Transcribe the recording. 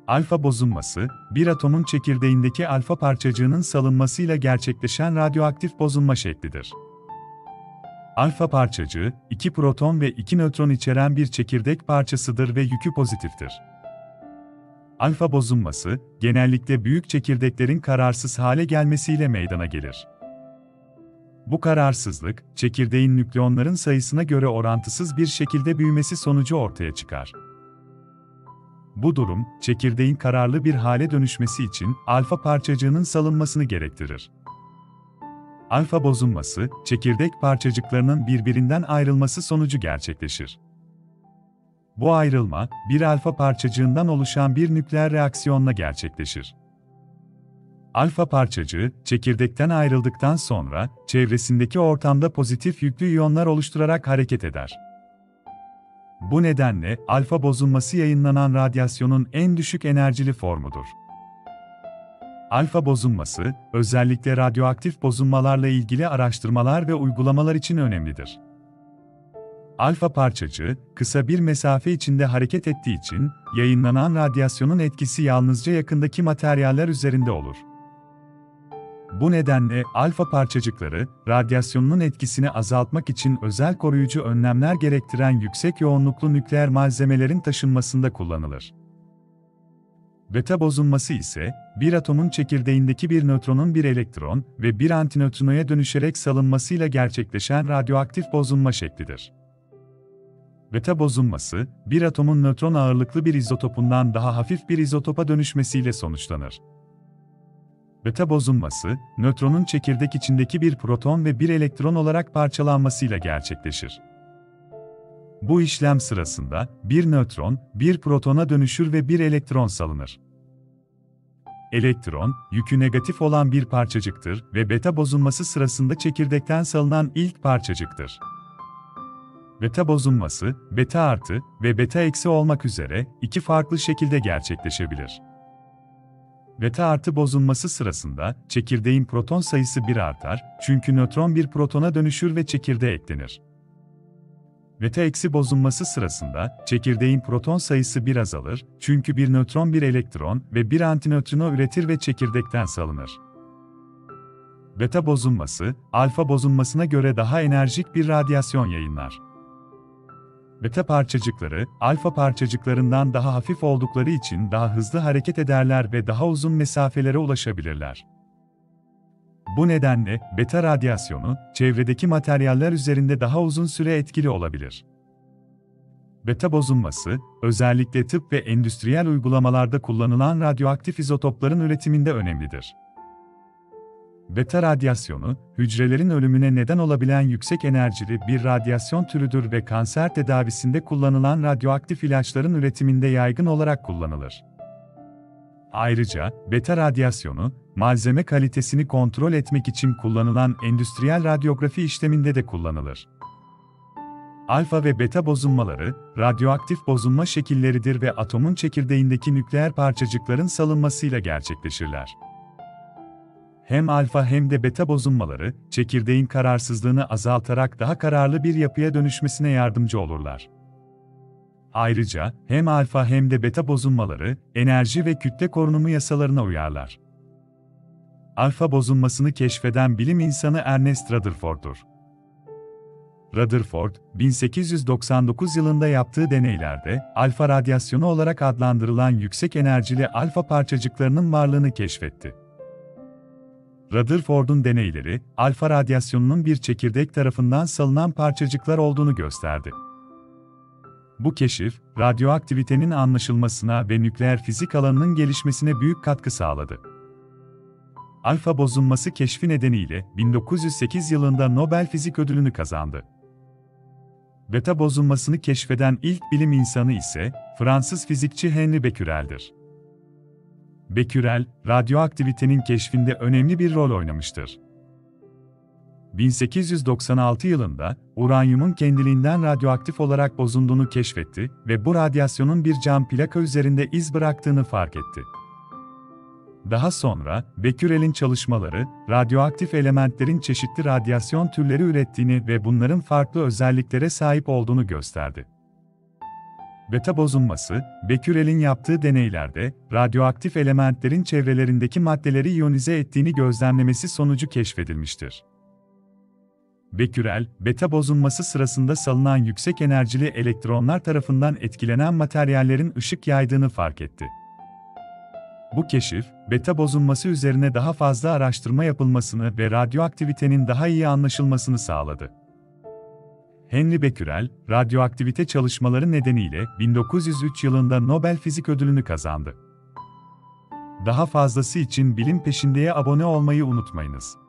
Alfa bozulması, bir atomun çekirdeğindeki alfa parçacığının salınmasıyla gerçekleşen radyoaktif bozulma şeklidir. Alfa parçacığı, 2 proton ve 2 nötron içeren bir çekirdek parçasıdır ve yükü pozitiftir. Alfa bozulması, genellikle büyük çekirdeklerin kararsız hale gelmesiyle meydana gelir. Bu kararsızlık, çekirdeğin nükleonların sayısına göre orantısız bir şekilde büyümesi sonucu ortaya çıkar. Bu durum, çekirdeğin kararlı bir hale dönüşmesi için alfa parçacığının salınmasını gerektirir. Alfa bozulması, çekirdek parçacıklarının birbirinden ayrılması sonucu gerçekleşir. Bu ayrılma, bir alfa parçacığından oluşan bir nükleer reaksiyonla gerçekleşir. Alfa parçacığı, çekirdekten ayrıldıktan sonra, çevresindeki ortamda pozitif yüklü iyonlar oluşturarak hareket eder. Bu nedenle, alfa bozulması yayınlanan radyasyonun en düşük enerjili formudur. Alfa bozulması, özellikle radyoaktif bozulmalarla ilgili araştırmalar ve uygulamalar için önemlidir. Alfa parçacığı, kısa bir mesafe içinde hareket ettiği için, yayınlanan radyasyonun etkisi yalnızca yakındaki materyaller üzerinde olur. Bu nedenle alfa parçacıkları, radyasyonun etkisini azaltmak için özel koruyucu önlemler gerektiren yüksek yoğunluklu nükleer malzemelerin taşınmasında kullanılır. Beta bozulması ise, bir atomun çekirdeğindeki bir nötronun bir elektron ve bir antinötrinoya dönüşerek salınmasıyla gerçekleşen radyoaktif bozulma şeklidir. Beta bozulması, bir atomun nötron ağırlıklı bir izotopundan daha hafif bir izotopa dönüşmesiyle sonuçlanır. Beta bozulması, nötronun çekirdek içindeki bir proton ve bir elektron olarak parçalanmasıyla gerçekleşir. Bu işlem sırasında, bir nötron, bir protona dönüşür ve bir elektron salınır. Elektron, yükü negatif olan bir parçacıktır ve beta bozulması sırasında çekirdekten salınan ilk parçacıktır. Beta bozulması, beta artı ve beta eksi olmak üzere iki farklı şekilde gerçekleşebilir. Beta artı bozulması sırasında, çekirdeğin proton sayısı 1 artar, çünkü nötron bir protona dönüşür ve çekirdeğe eklenir. Beta eksi bozulması sırasında, çekirdeğin proton sayısı 1 azalır, çünkü bir nötron bir elektron ve bir antinötrino üretir ve çekirdekten salınır. Beta bozulması, alfa bozulmasına göre daha enerjik bir radyasyon yayınlar. Beta parçacıkları, alfa parçacıklarından daha hafif oldukları için daha hızlı hareket ederler ve daha uzun mesafelere ulaşabilirler. Bu nedenle, beta radyasyonu, çevredeki materyaller üzerinde daha uzun süre etkili olabilir. Beta bozulması, özellikle tıp ve endüstriyel uygulamalarda kullanılan radyoaktif izotopların üretiminde önemlidir. Beta radyasyonu, hücrelerin ölümüne neden olabilen yüksek enerjili bir radyasyon türüdür ve kanser tedavisinde kullanılan radyoaktif ilaçların üretiminde yaygın olarak kullanılır. Ayrıca, beta radyasyonu, malzeme kalitesini kontrol etmek için kullanılan endüstriyel radyografi işleminde de kullanılır. Alfa ve beta bozulmaları, radyoaktif bozulma şekilleridir ve atomun çekirdeğindeki nükleer parçacıkların salınmasıyla gerçekleşirler. Hem alfa hem de beta bozulmaları, çekirdeğin kararsızlığını azaltarak daha kararlı bir yapıya dönüşmesine yardımcı olurlar. Ayrıca, hem alfa hem de beta bozulmaları, enerji ve kütle korunumu yasalarına uyarlar. Alfa bozulmasını keşfeden bilim insanı Ernest Rutherford'dur. Rutherford, 1899 yılında yaptığı deneylerde, alfa radyasyonu olarak adlandırılan yüksek enerjili alfa parçacıklarının varlığını keşfetti. Rutherford'un deneyleri, alfa radyasyonunun bir çekirdek tarafından salınan parçacıklar olduğunu gösterdi. Bu keşif, radyoaktivitenin anlaşılmasına ve nükleer fizik alanının gelişmesine büyük katkı sağladı. Alfa bozulması keşfi nedeniyle 1908 yılında Nobel Fizik Ödülünü kazandı. Beta bozulmasını keşfeden ilk bilim insanı ise Fransız fizikçi Henri Becquerel'dir. Becquerel, radyoaktivitenin keşfinde önemli bir rol oynamıştır. 1896 yılında, uranyumun kendiliğinden radyoaktif olarak bozulduğunu keşfetti ve bu radyasyonun bir cam plaka üzerinde iz bıraktığını fark etti. Daha sonra, Becquerel'in çalışmaları, radyoaktif elementlerin çeşitli radyasyon türleri ürettiğini ve bunların farklı özelliklere sahip olduğunu gösterdi. Beta bozulması, Becquerel'in yaptığı deneylerde, radyoaktif elementlerin çevrelerindeki maddeleri iyonize ettiğini gözlemlemesi sonucu keşfedilmiştir. Becquerel, beta bozulması sırasında salınan yüksek enerjili elektronlar tarafından etkilenen materyallerin ışık yaydığını fark etti. Bu keşif, beta bozulması üzerine daha fazla araştırma yapılmasını ve radyoaktivitenin daha iyi anlaşılmasını sağladı. Henry Becquerel, radyoaktivite çalışmaları nedeniyle 1903 yılında Nobel Fizik Ödülünü kazandı. Daha fazlası için Bilim Peşinde'ye abone olmayı unutmayınız.